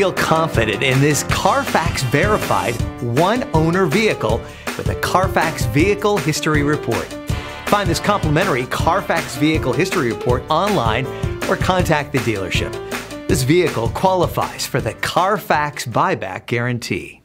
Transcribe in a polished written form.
Feel confident in this Carfax verified one-owner vehicle with a Carfax Vehicle History Report. Find this complimentary Carfax Vehicle History Report online or contact the dealership. This vehicle qualifies for the Carfax Buyback Guarantee.